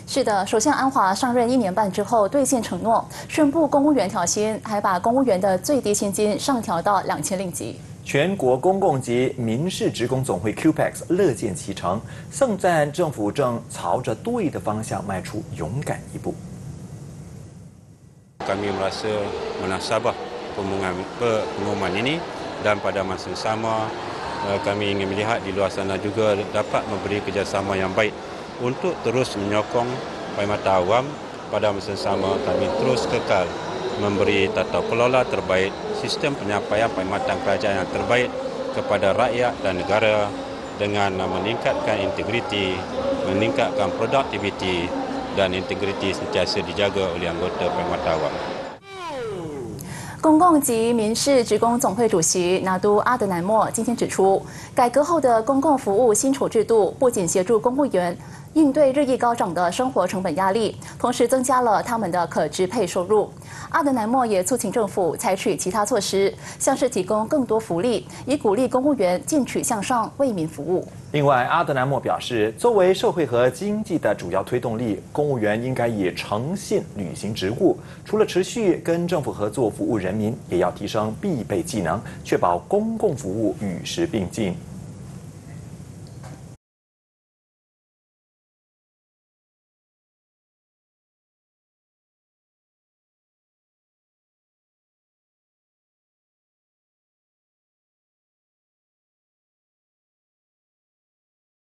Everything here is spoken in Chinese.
是的，首相安华上任1年半之后兑现承诺，宣布公务员调薪，还把公务员的最低薪金上调到2000令吉。 全国公共及民事职工总会 QPEX 乐见其成，盛赞政府正朝着对的方向迈出勇敢一步。 Kami merasa menasabah pengumuman ini dan pada masa yang sama kami ingin melihat di luar sana juga dapat memberi kerjasama yang baik untuk terus menyokong perkhidmatan awam. Pada masa yang sama kami terus kekal memberi tata kelola terbaik, sistem penyampaian perkhidmatan kerajaan yang terbaik kepada rakyat dan negara dengan meningkatkan integriti, meningkatkan produktiviti dan integriti sentiasa dijaga oleh anggota perkhidmatan awam。 公共及民事职工总会主席拿督阿德南莫今天指出，改革后的公共服务薪酬制度不仅协助公务员应对日益高涨的生活成本压力，同时增加了他们的可支配收入。阿德南莫也促请政府采取其他措施，像是提供更多福利，以鼓励公务员进取向上，为民服务。 另外，阿德南莫表示，作为社会和经济的主要推动力，公务员应该以诚信履行职务。除了持续跟政府合作服务人民，也要提升必备技能，确保公共服务与时并进。